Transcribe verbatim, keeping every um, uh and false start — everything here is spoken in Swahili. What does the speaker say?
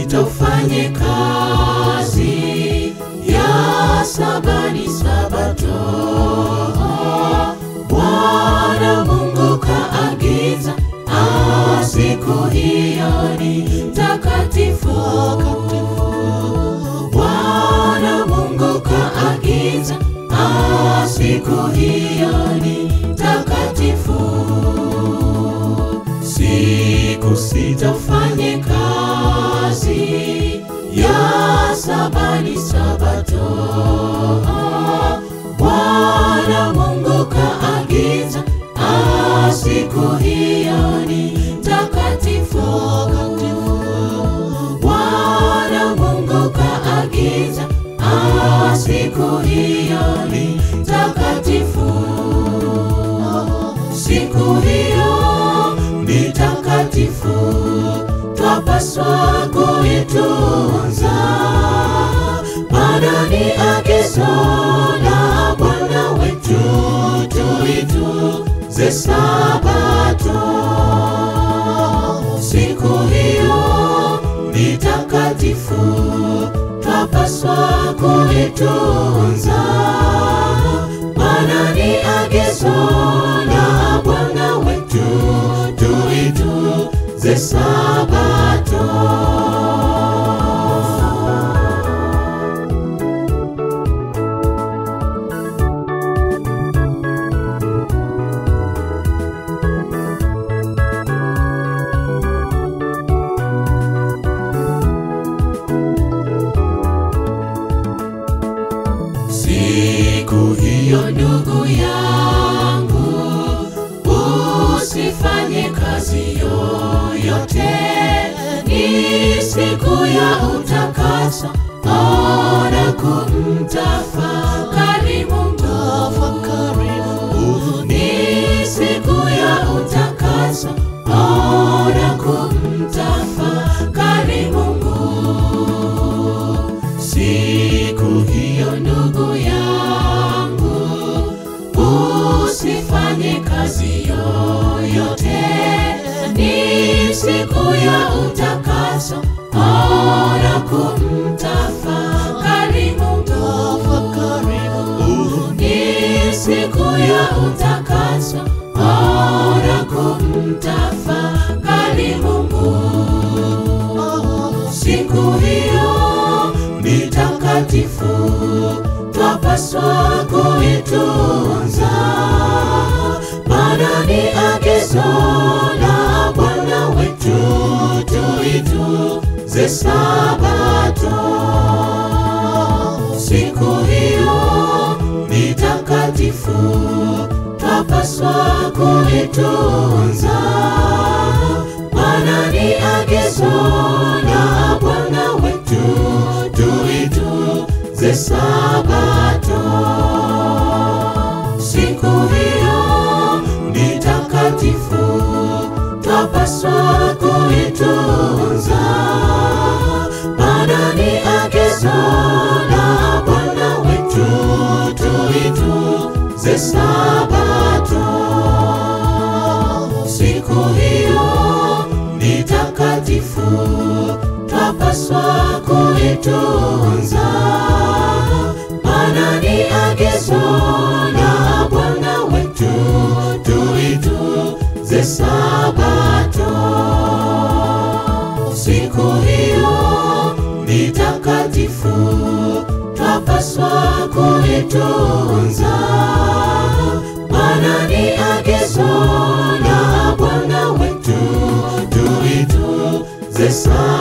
sita ufanye kazi, ya saba ni Sabato. Bwana Mungu kaagiza, ah, siku hiyo ni takatifu. Bwana Mungu kaagiza, ah, siku hiyo ni takatifu. Siku sita ufanye kazi, ya saba ni Sabato. Bwana Mungu kaagiza, ah, siku hiyo ni takatifu. Bwana Mungu kaagiza, ah, siku hiyo ni takatifu. Siku hiyo ni takatifu, twapaswa kuitunza, maana ni agizo la Bwana wetu, tuitunze Sabato. Siku hiyo ni takatifu, twapaswa kuitunza, maana ni agizo la Bwana wetu, tuitunze Sabato. Siku hiyo ndugu yangu, usifanye kazi yoyote, ni siku ya utakaso, ona kumtafakari Mungu. Ni siku ya utakaso, ona kumtafakari Mungu. Siku hiyo ndugu yangu, usifanye kazi yoyote, ni siku ya utakaso, ona kumtafakari Mungu. Ni siku ya utakaso, ona kumtafakari Mungu. Siku hiyo ni takatifu, twapaswa kuitunza, maana ni agizo la Bwana wetu, tuitunze Sabato. Siku hiyo ni takatifu, twapaswa kuitunza, maana ni agizo la Bwana wetu, tuitunze Sabato. Siku hiyo ni takatifu, twapaswa kuitunza, maana ni agizo la Bwana wetu, tuitunze Sabato. Siku hiyo ni takatifu, twapaswa kuitunza, maana ni agizo la Bwana wetu, tuitunze Sabato. Siku hiyo ni takatifu, twapaswa kuitunza, maana ni agizo la Bwana wetu, tuitunze Sabato.